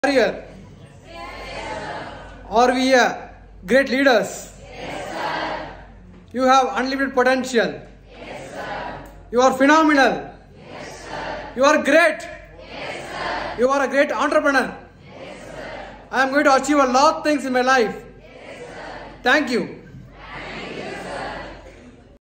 Warrior? Are we great leaders? Yes, sir. You have unlimited potential. Yes, sir. You are phenomenal. Yes, sir. You are great. Yes, sir. You are a great entrepreneur. Yes, sir. I am going to achieve a lot of things in my life. Yes, sir. Thank you.